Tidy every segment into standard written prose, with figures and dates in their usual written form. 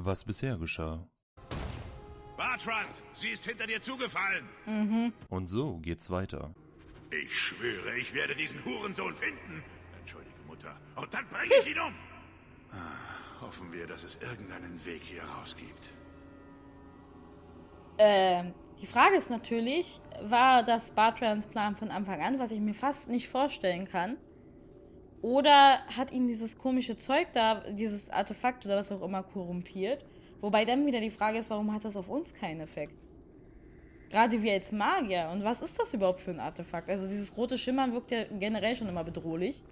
was bisher geschah. Bartrand, sie ist hinter dir zugefallen. Und so geht's weiter. Ich schwöre, ich werde diesen Hurensohn finden. Entschuldige, Mutter. Und dann bringe ich ihn um. Hoffen wir, dass es irgendeinen Weg hier raus gibt. Die Frage ist natürlich, war das Bartrands Plan von Anfang an, was ich mir fast nicht vorstellen kann? Oder hat ihn dieses komische Zeug da, dieses Artefakt oder was auch immer, korrumpiert? Wobei dann wieder die Frage ist, warum hat das auf uns keinen Effekt? Gerade wir als Magier. Und was ist das überhaupt für ein Artefakt? Also dieses rote Schimmern wirkt ja generell schon immer bedrohlich.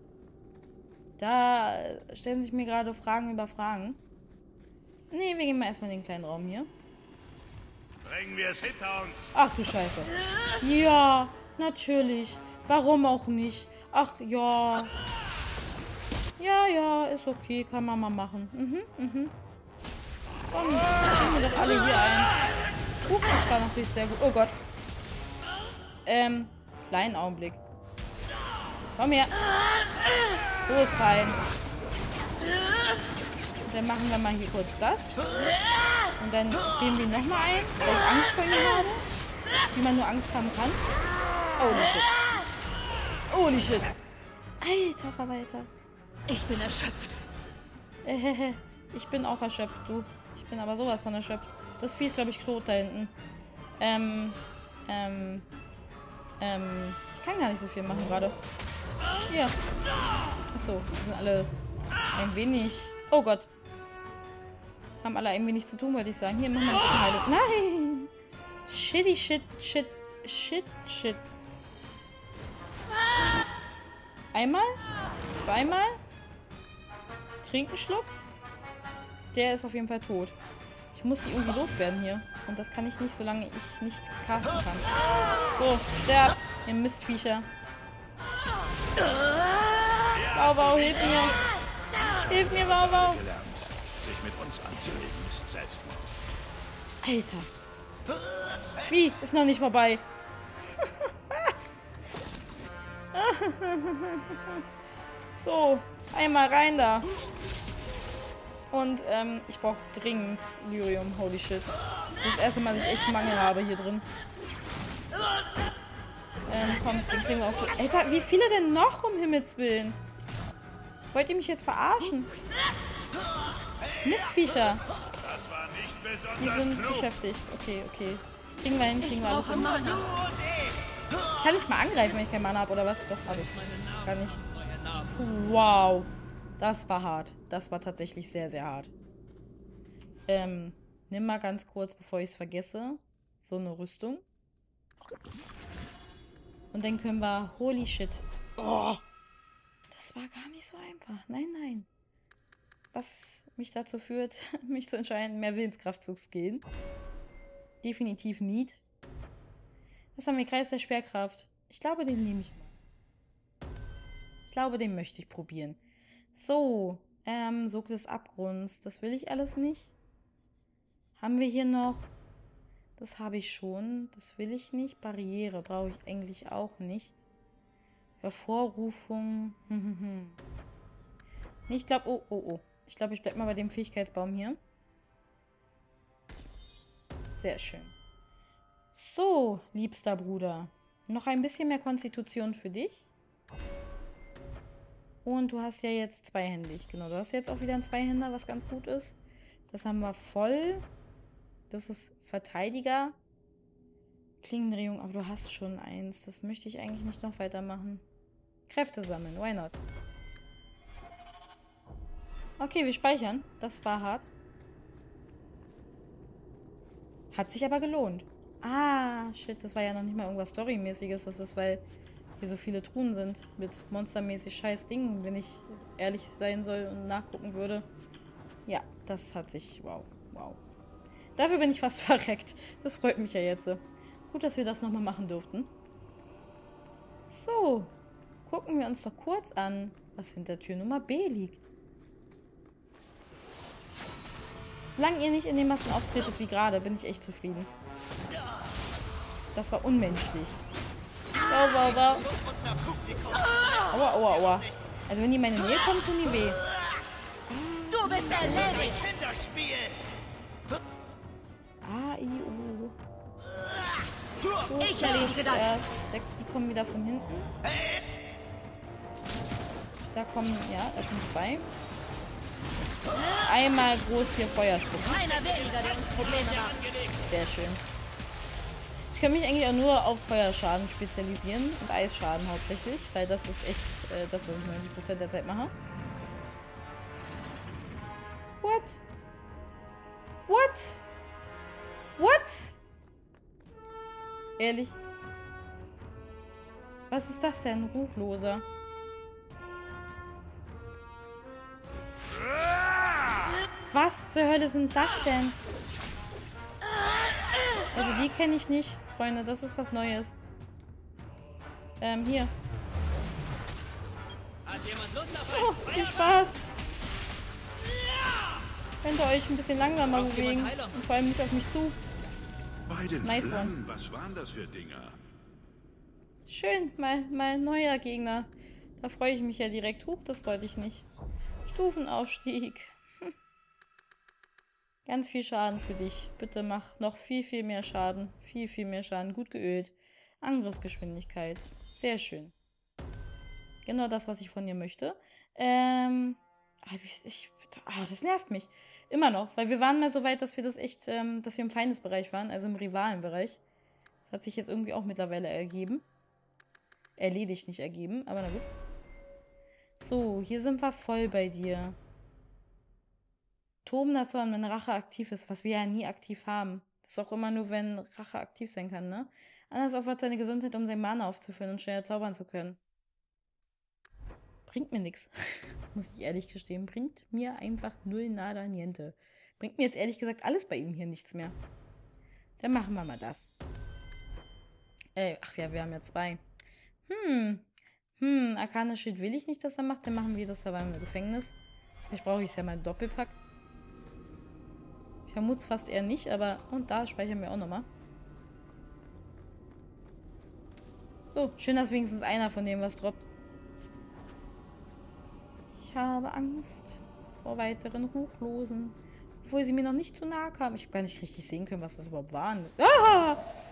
Da stellen sich mir gerade Fragen über Fragen. Nee, wir gehen mal erstmal in den kleinen Raum hier. Bringen wir es hinter uns. Ach du Scheiße. Ja, natürlich. Warum auch nicht? Ach ja. Ja, ist okay. Kann man mal machen. Komm, ziehen wir doch alle hier ein. Das war natürlich sehr gut. Oh Gott. Kleinen Augenblick. Komm her. Los rein. Und dann machen wir mal hier kurz das. Und dann gehen wir nochmal ein, weil ich Angst vor ihm habe. Wie man nur Angst haben kann. Holy shit. Holy shit. Alter Verwalter. Ich bin erschöpft. Ich bin auch erschöpft, du. Ich bin aber sowas von erschöpft. Das Vieh ist, glaube ich, tot da hinten. Ich kann gar nicht so viel machen gerade. Hier. Achso, die sind alle ein wenig... Oh Gott. Haben alle ein wenig zu tun, wollte ich sagen. Hier, mach mal eine Heilung. Nein! Shitty shit. Einmal? Zweimal? Trinken Schluck? Der ist auf jeden Fall tot. Ich muss die irgendwie loswerden hier. Und das kann ich nicht, solange ich nicht casten kann. So, sterbt, ihr Mistviecher. Bau, hilf mir. Hilf mir, Bau. Sich mit uns anzulegen ist Selbstmord. Alter. Wie? Ist noch nicht vorbei. Was? So, einmal rein da. Und ich brauche dringend Lyrium. Holy shit. Das ist das erste Mal, dass ich echt Mangel habe hier drin. Komm, den kriegen wir auch so. Alter, wie viele denn noch, um Himmels Willen? Wollt ihr mich jetzt verarschen? Mistviecher. Das war nicht besonders Die sind klug. beschäftigt. Okay. Kriegen wir hin, kriegen wir alles hin. Ich kann nicht mal angreifen, wenn ich keinen Mana habe, oder was? Doch, habe ich. Kann ich. Wow. Das war hart. Das war tatsächlich sehr, sehr hart. Nimm mal ganz kurz, bevor ich es vergesse, so eine Rüstung. Und dann können wir... Holy shit. Oh. Das war gar nicht so einfach. Nein. Was mich dazu führt, mich zu entscheiden, mehr Willenskraft zu gehen. Definitiv nicht. Was haben wir? Kreis der Schwerkraft. Ich glaube, den nehme ich mal. Ich glaube, den möchte ich probieren. So, Sog des Abgrunds. Das will ich alles nicht. Haben wir hier noch... Das habe ich schon. Das will ich nicht. Barriere brauche ich eigentlich auch nicht. Hervorrufung. Ich glaube... Oh. Ich glaube, ich bleibe mal bei dem Fähigkeitsbaum hier. Sehr schön. So, liebster Bruder. Noch ein bisschen mehr Konstitution für dich. Und du hast ja jetzt zweihändig. Genau, du hast jetzt auch wieder einen Zweihänder, was ganz gut ist. Das haben wir voll. Das ist Verteidiger. Klingendrehung, aber du hast schon eins. Das möchte ich eigentlich nicht noch weitermachen. Kräfte sammeln, why not? Okay, wir speichern. Das war hart. Hat sich aber gelohnt. Ah, shit, das war ja noch nicht mal irgendwas Storymäßiges. Das ist, weil hier so viele Truhen sind mit monstermäßig scheiß Dingen, wenn ich ehrlich sein soll und nachgucken würde. Ja, das hat sich... Wow. Dafür bin ich fast verreckt. Das freut mich ja jetzt. Gut, dass wir das nochmal machen durften. So, gucken wir uns doch kurz an, was hinter Tür Nummer B liegt. Solange ihr nicht in den Massen auftretet wie gerade, bin ich echt zufrieden. Das war unmenschlich. Wow. Aua. Also wenn die in meine Nähe kommen, tun die weh. Du bist erledigt. Kinderspiel. Ich erledige das. Die kommen wieder von hinten. Da kommen 2. Einmal groß hier Feuer spucken. Einer weniger, der uns Probleme macht. Sehr schön. Ich kann mich eigentlich auch nur auf Feuerschaden spezialisieren und Eisschaden hauptsächlich, weil das ist echt das, was ich 90% der Zeit mache. What? What? What? Ehrlich? Was ist das denn? Ruchloser. Was zur Hölle sind das denn? Also die kenne ich nicht, Freunde. Das ist was Neues. Hier. Oh, viel Spaß. Könnt ihr euch ein bisschen langsamer bewegen. Und vor allem nicht auf mich zu. Bei den Nice Flammen, one. was waren das für Dinger? Schön, mal ein neuer Gegner. Da freue ich mich ja direkt. Huch, das wollte ich nicht. Stufenaufstieg. Ganz viel Schaden für dich. Bitte mach noch viel mehr Schaden. Viel mehr Schaden. Gut geölt. Angriffsgeschwindigkeit. Sehr schön. Genau das, was ich von dir möchte. Das nervt mich. Immer noch, weil wir waren mal so weit, dass wir das echt, dass wir im Feindesbereich waren, also im Rivalenbereich. Das hat sich jetzt irgendwie auch mittlerweile ergeben. Erledigt, nicht ergeben, aber na gut. So, hier sind wir voll bei dir. Toben dazu an, wenn Rache aktiv ist, was wir ja nie aktiv haben. Das ist auch immer nur, wenn Rache aktiv sein kann, ne? Anders opfert seine Gesundheit, um sein Mana aufzufüllen und schneller zaubern zu können. Bringt mir nichts. Muss ich ehrlich gestehen. Bringt mir einfach null nada niente. Bringt mir jetzt ehrlich gesagt alles bei ihm hier nichts mehr. Dann machen wir mal das. Ach ja, wir haben ja 2. Arcane Schild will ich nicht, dass er macht. Dann machen wir das aber im Gefängnis. Vielleicht brauche ich es ja mal Doppelpack. Ich vermute es fast eher nicht, aber... Und da speichern wir auch nochmal. So, schön, dass wenigstens einer von dem was droppt. Ich habe Angst vor weiteren Ruchlosen. Obwohl sie mir noch nicht zu nahe kamen. Ich habe gar nicht richtig sehen können, was das überhaupt waren. Ah!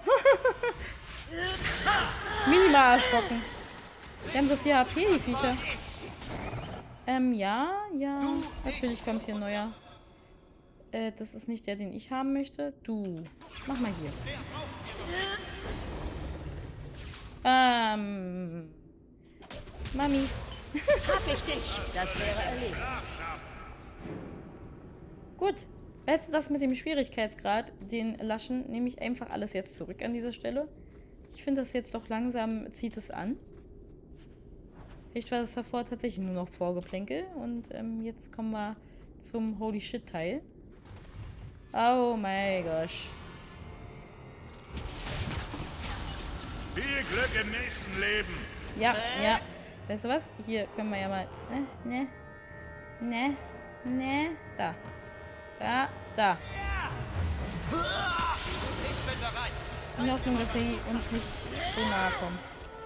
Minimal erschrocken. Die haben so viel HP, die Viecher. Ja. Natürlich kommt hier ein neuer. Das ist nicht der, den ich haben möchte. Du. Mach mal hier. Mami. Hab ich dich. Das wäre erledigt. Gut. Weißt du, das mit dem Schwierigkeitsgrad, den Laschen, nehme ich einfach alles jetzt zurück an dieser Stelle. Ich finde das jetzt doch langsam, zieht es an. Vielleicht war das davor tatsächlich nur noch Vorgeplänkel. Und jetzt kommen wir zum Holy Shit Teil. Oh mein Gott. Viel Glück im nächsten Leben. Ja. Weißt du was? Hier können wir ja mal... Da. Da. In der Hoffnung, dass sie uns nicht so nahe kommen.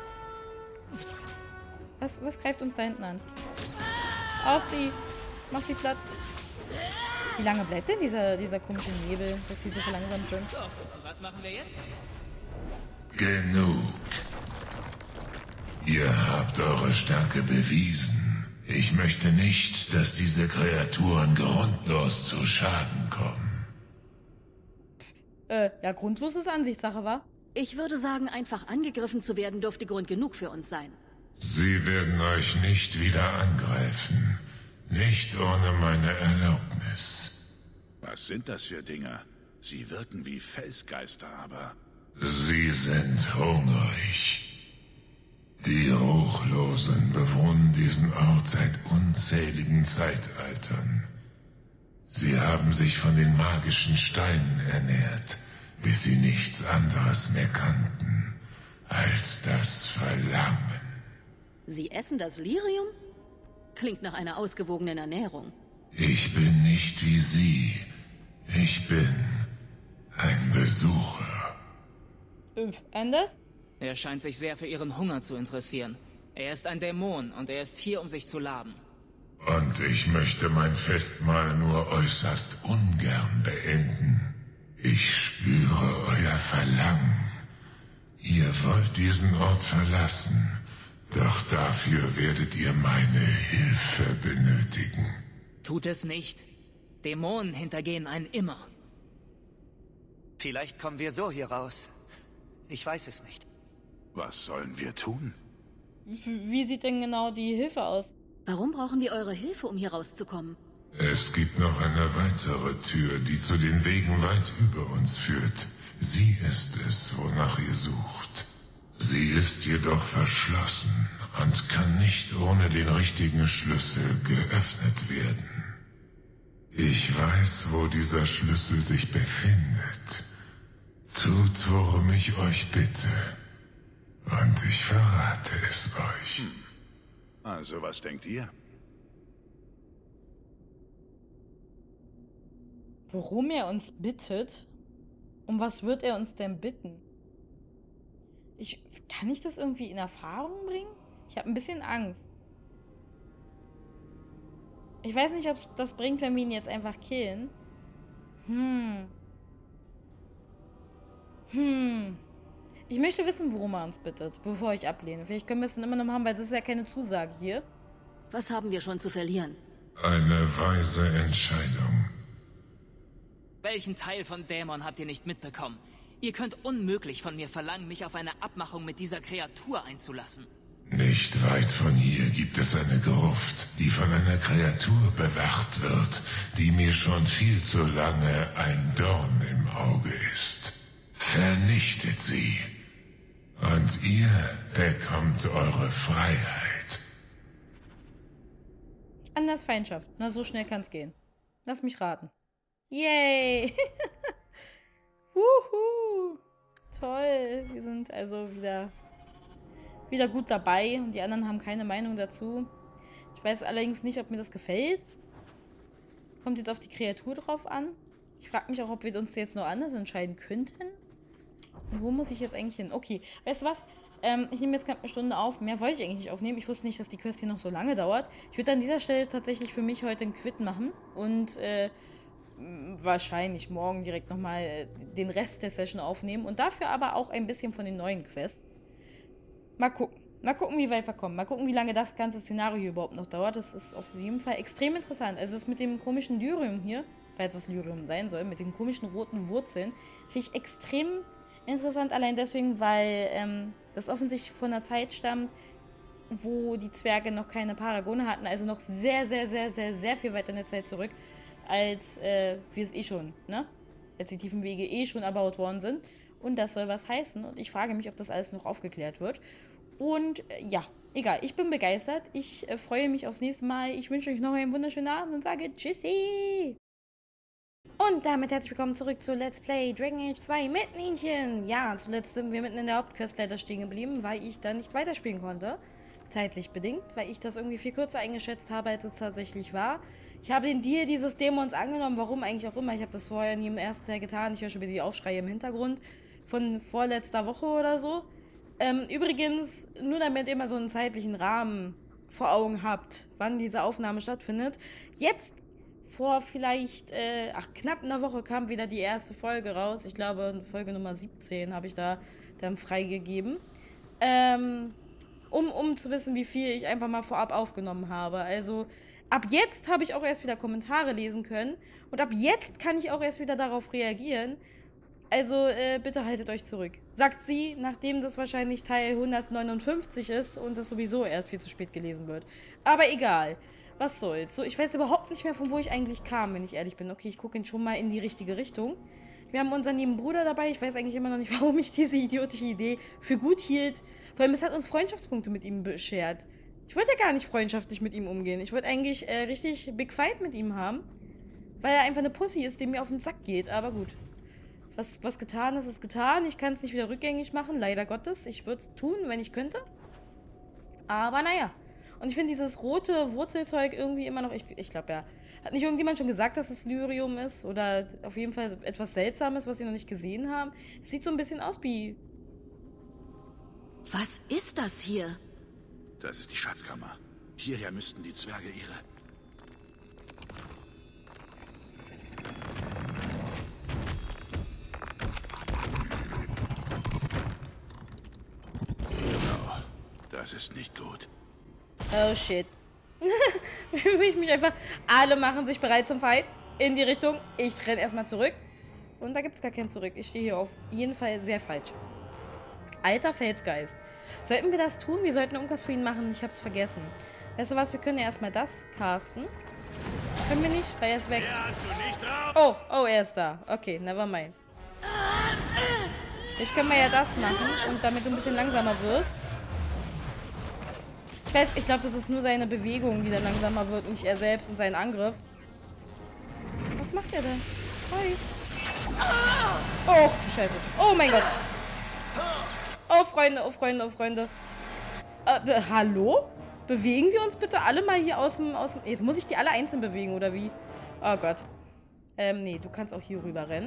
Was greift uns da hinten an? Auf sie! Mach sie platt! Wie lange bleibt denn dieser komische Nebel, dass die so verlangsamt sind? So, und was machen wir jetzt? Genug. Ihr habt eure Stärke bewiesen. Ich möchte nicht, dass diese Kreaturen grundlos zu Schaden kommen. Ja, grundlos ist Ansichtssache, wa? Ich würde sagen, einfach angegriffen zu werden, dürfte Grund genug für uns sein. Sie werden euch nicht wieder angreifen. Nicht ohne meine Erlaubnis. Was sind das für Dinger? Sie wirken wie Felsgeister, aber... Sie sind hungrig. Die Ruchlosen bewohnen diesen Ort seit unzähligen Zeitaltern. Sie haben sich von den magischen Steinen ernährt, bis sie nichts anderes mehr kannten als das Verlangen. Sie essen das Lyrium? Klingt nach einer ausgewogenen Ernährung. Ich bin nicht wie Sie. Ich bin ein Besucher. Anders? Er scheint sich sehr für ihren Hunger zu interessieren. Er ist ein Dämon und er ist hier, um sich zu laben. Und ich möchte mein Festmahl nur äußerst ungern beenden. Ich spüre euer Verlangen. Ihr wollt diesen Ort verlassen, doch dafür werdet ihr meine Hilfe benötigen. Tut es nicht. Dämonen hintergehen einen immer. Vielleicht kommen wir so hier raus. Ich weiß es nicht. Was sollen wir tun? Wie sieht denn genau die Hilfe aus? Warum brauchen wir eure Hilfe, um hier rauszukommen? Es gibt noch eine weitere Tür, die zu den Wegen weit über uns führt. Sie ist es, wonach ihr sucht. Sie ist jedoch verschlossen und kann nicht ohne den richtigen Schlüssel geöffnet werden. Ich weiß, wo dieser Schlüssel sich befindet. Tut, worum ich euch bitte. Und ich verrate es euch. Also, was denkt ihr? Worum er uns bittet? Um was wird er uns denn bitten? Kann ich das irgendwie in Erfahrung bringen? Ich habe ein bisschen Angst. Ich weiß nicht, ob es das bringt, wenn wir ihn jetzt einfach killen. Ich möchte wissen, worum er uns bittet, bevor ich ablehne. Vielleicht können wir es dann immer noch haben, weil das ist ja keine Zusage hier. Was haben wir schon zu verlieren? Eine weise Entscheidung. Welchen Teil von Dämon habt ihr nicht mitbekommen? Ihr könnt unmöglich von mir verlangen, mich auf eine Abmachung mit dieser Kreatur einzulassen. Nicht weit von hier gibt es eine Gruft, die von einer Kreatur bewacht wird, die mir schon viel zu lange ein Dorn im Auge ist. Vernichtet sie. Und ihr bekommt eure Freiheit. Anders Feindschaft. Na, so schnell kann's gehen. Lass mich raten. Yay! Wuhu! Toll. Wir sind also wieder gut dabei und die anderen haben keine Meinung dazu. Ich weiß allerdings nicht, ob mir das gefällt. Kommt jetzt auf die Kreatur drauf an. Ich frage mich auch, ob wir uns jetzt nur anders entscheiden könnten. Und wo muss ich jetzt eigentlich hin? Okay, weißt du was? Ich nehme jetzt knapp eine Stunde auf. Mehr wollte ich eigentlich nicht aufnehmen. Ich wusste nicht, dass die Quest hier noch so lange dauert. Ich würde an dieser Stelle tatsächlich für mich heute einen Quit machen. Und wahrscheinlich morgen direkt nochmal den Rest der Session aufnehmen. Und dafür aber auch ein bisschen von den neuen Quests. Mal gucken. Mal gucken, wie weit wir kommen. Mal gucken, wie lange das ganze Szenario hier überhaupt noch dauert. Das ist auf jeden Fall extrem interessant. Also das mit dem komischen Lyrium hier, falls es Lyrium sein soll, mit den komischen roten Wurzeln, finde ich extrem interessant. Allein deswegen, weil das offensichtlich von einer Zeit stammt, wo die Zwerge noch keine Paragone hatten. Also noch sehr, sehr, sehr, sehr, sehr viel weiter in der Zeit zurück, als wir es eh schon, ne? Als die tiefen Wege eh schon erbaut worden sind. Und das soll was heißen. Und ich frage mich, ob das alles noch aufgeklärt wird. Und ja, egal. Ich bin begeistert. Ich freue mich aufs nächste Mal. Ich wünsche euch noch einen wunderschönen Abend und sage Tschüssi. Und damit herzlich willkommen zurück zu Let's Play Dragon Age 2 mit Nienchen. Ja, zuletzt sind wir mitten in der Hauptquest leider stehen geblieben, weil ich da nicht weiterspielen konnte. Zeitlich bedingt, weil ich das irgendwie viel kürzer eingeschätzt habe, als es tatsächlich war. Ich habe den Deal dieses Dämons angenommen, warum eigentlich auch immer. Ich habe das vorher nie im ersten Teil getan. Ich höre schon wieder die Aufschreie im Hintergrund von vorletzter Woche oder so. Übrigens, nur damit ihr mal so einen zeitlichen Rahmen vor Augen habt, wann diese Aufnahme stattfindet. Jetzt vor vielleicht, knapp einer Woche kam wieder die erste Folge raus. Ich glaube, Folge Nummer 17 habe ich da dann freigegeben. Um zu wissen, wie viel ich einfach mal vorab aufgenommen habe. Also ab jetzt habe ich auch erst wieder Kommentare lesen können. Und ab jetzt kann ich auch erst wieder darauf reagieren. Also bitte haltet euch zurück. Sagt sie, nachdem das wahrscheinlich Teil 159 ist und das sowieso erst viel zu spät gelesen wird. Aber egal. Was soll's. So, ich weiß überhaupt nicht mehr, von wo ich eigentlich kam, wenn ich ehrlich bin. Okay, ich gucke ihn schon mal in die richtige Richtung. Wir haben unseren lieben Bruder dabei. Ich weiß eigentlich immer noch nicht, warum ich diese idiotische Idee für gut hielt. Vor allem, es hat uns Freundschaftspunkte mit ihm beschert. Ich wollte ja gar nicht freundschaftlich mit ihm umgehen. Ich wollte eigentlich richtig Big Fight mit ihm haben. Weil er einfach eine Pussy ist, die mir auf den Sack geht. Aber gut. Was getan ist, ist getan. Ich kann es nicht wieder rückgängig machen, leider Gottes. Ich würde es tun, wenn ich könnte. Aber naja. Und ich finde dieses rote Wurzelzeug irgendwie immer noch... Ich glaube ja... Hat nicht irgendjemand schon gesagt, dass es Lyrium ist? Oder auf jeden Fall etwas Seltsames, was sie noch nicht gesehen haben? Es sieht so ein bisschen aus wie... Was ist das hier? Das ist die Schatzkammer. Hierher müssten die Zwerge ihre... Das ist nicht gut. Oh, shit. Ich mich einfach... Alle machen sich bereit zum Fight. In die Richtung. Ich renne erstmal zurück. Und da gibt es gar kein Zurück. Ich stehe hier auf jeden Fall sehr falsch. Alter Felsgeist. Sollten wir das tun? Wir sollten irgendwas für ihn machen. Ich hab's vergessen. Weißt du was? Wir können ja erstmal das casten. Können wir nicht, weil er ist weg. Oh, er ist da. Okay, never mind. Ich kann mal ja das machen. Und damit du ein bisschen langsamer wirst. Ich glaube, das ist nur seine Bewegung, die dann langsamer wird, nicht er selbst und sein Angriff. Was macht er denn? Hi. Oh, du Scheiße. Oh mein Gott. Oh, Freunde, oh, Freunde, oh, Freunde. Hallo? Bewegen wir uns bitte alle mal hier aus dem... Jetzt muss ich die alle einzeln bewegen, oder wie? Oh Gott. Nee, du kannst auch hier rüber rennen.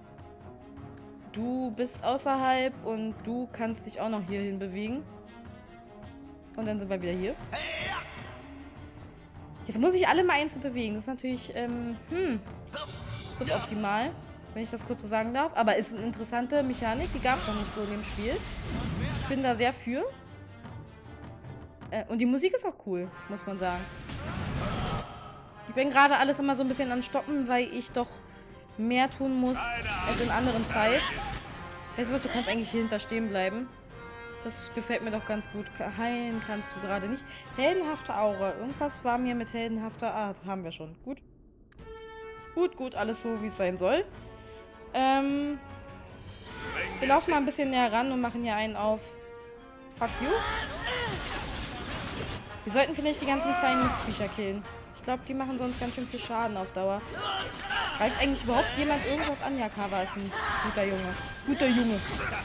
Du bist außerhalb und du kannst dich auch noch hierhin bewegen. Und dann sind wir wieder hier. Jetzt muss ich alle mal einzeln bewegen. Das ist natürlich, suboptimal, wenn ich das kurz so sagen darf. Aber ist eine interessante Mechanik. Die gab es noch nicht so in dem Spiel. Ich bin da sehr für. Und die Musik ist auch cool, muss man sagen. Ich bin gerade alles immer so ein bisschen am Stoppen, weil ich doch mehr tun muss als in anderen Fights. Weißt du was, du kannst eigentlich hier hinter stehen bleiben. Das gefällt mir doch ganz gut. Heilen kannst du gerade nicht. Heldenhafte Aura. Irgendwas war mir mit heldenhafter... Ah, das haben wir schon. Gut. Gut. Alles so, wie es sein soll. Wir laufen mal ein bisschen näher ran und machen hier einen auf... Fuck you. Wir sollten vielleicht die ganzen kleinen Mistviecher killen. Ich glaube, die machen sonst ganz schön viel Schaden auf Dauer. Greift eigentlich überhaupt jemand irgendwas an? Ja, Kava ist ein guter Junge. Guter Junge.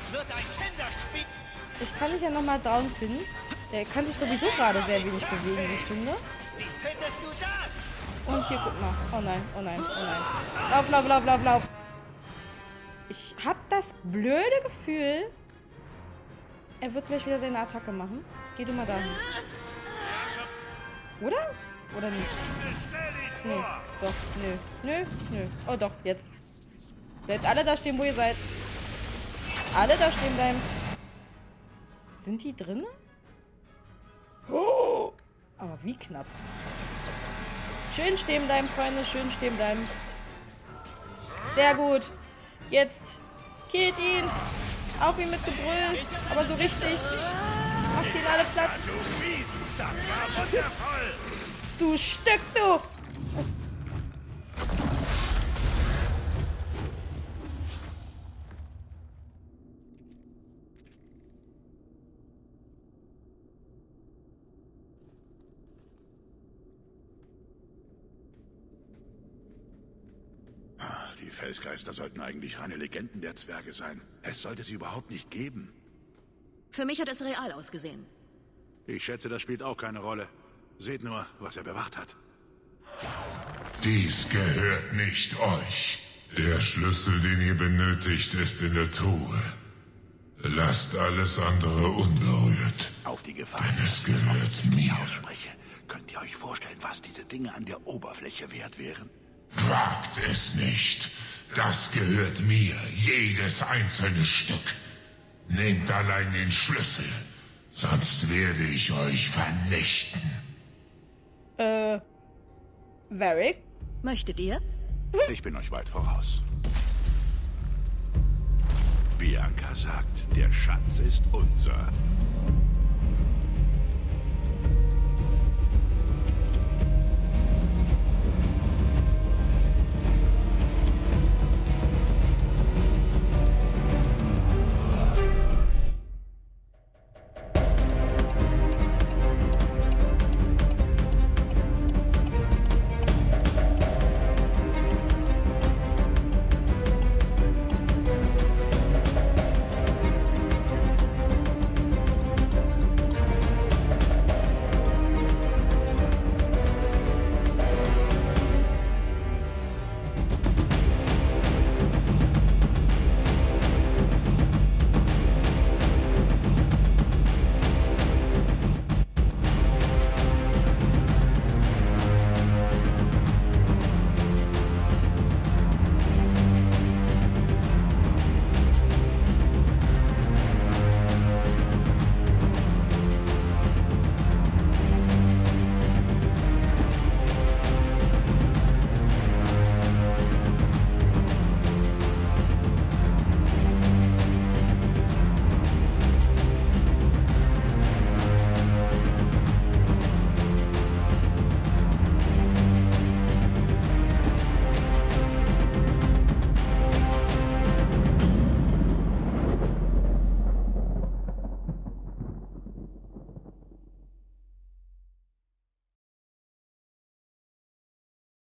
Ich kann dich ja nochmal downpinnen. Der kann sich sowieso gerade sehr wenig bewegen, wie ich finde. Und hier, guck mal. Oh nein, oh nein, oh nein. Lauf. Ich habe das blöde Gefühl, er wird gleich wieder seine Attacke machen. Geh du mal dahin. Oder? Oder nicht? Nee, doch, nö. Oh doch, jetzt. Bleibt alle da stehen, wo ihr seid. Alle da stehen bleiben. Sind die drin? Oh, aber wie knapp. Schön stehen bleiben, Freunde. Schön stehen bleiben. Sehr gut. Jetzt killt ihn. Auf ihn mit Gebrüll. Aber so richtig. Macht ihn alle platt. Du Stück, du. Die Felsgeister sollten eigentlich reine Legenden der Zwerge sein. Es sollte sie überhaupt nicht geben. Für mich hat es real ausgesehen. Ich schätze, das spielt auch keine Rolle. Seht nur, was er bewacht hat. Dies gehört nicht euch. Der Schlüssel, den ihr benötigt, ist in der Truhe. Lasst alles andere unberührt. Auf die Gefahr, Denn es gehört mir. Ausspreche. Könnt ihr euch vorstellen, was diese Dinge an der Oberfläche wert wären? Wagt es nicht. Das gehört mir, jedes einzelne Stück. Nehmt allein den Schlüssel, sonst werde ich euch vernichten. Varric? Möchtet ihr? Ich bin euch weit voraus. Bianca sagt, der Schatz ist unser.